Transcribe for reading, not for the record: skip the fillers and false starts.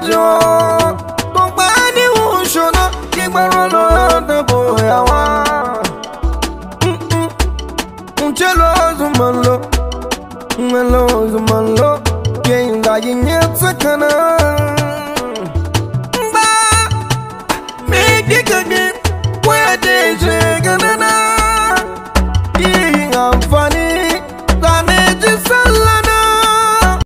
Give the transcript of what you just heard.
jo to pa ni wo shona ki gbaro lo de boya wa unchelo zumalo melo zumalo ke inda yin tsakana